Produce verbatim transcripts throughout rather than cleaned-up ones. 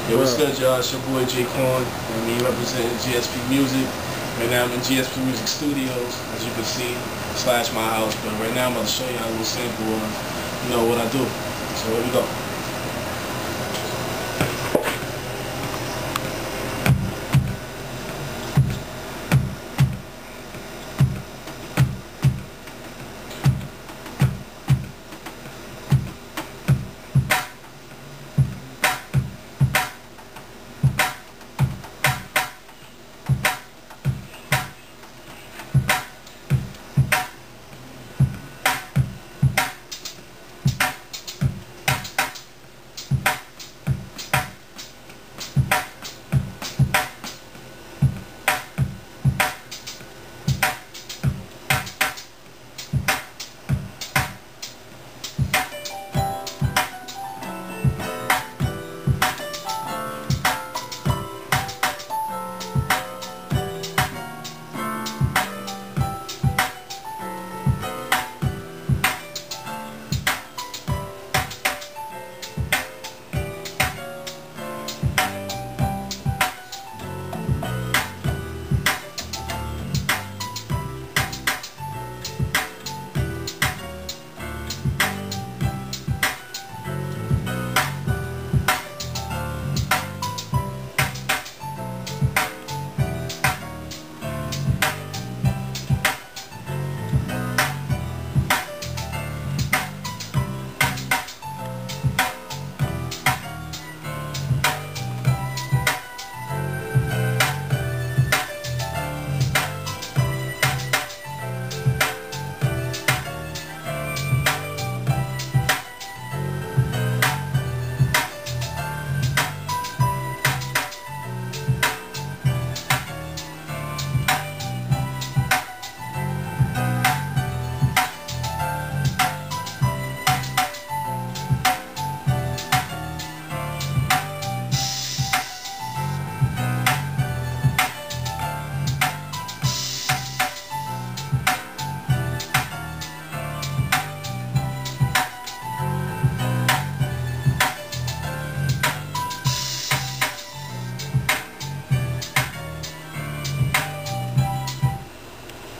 Yo, what's good, y'all? It's your boy J Corn. I mean, representing G S P Music. Right now I'm in G S P Music Studios, as you can see, slash my house. But right now I'm about to show y'all a little sample of, you know, what I do. So here we go.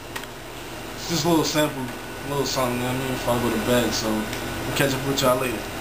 Just a little sample, a little something, you know what I mean, before I go to bed. So I'll catch up with y'all later.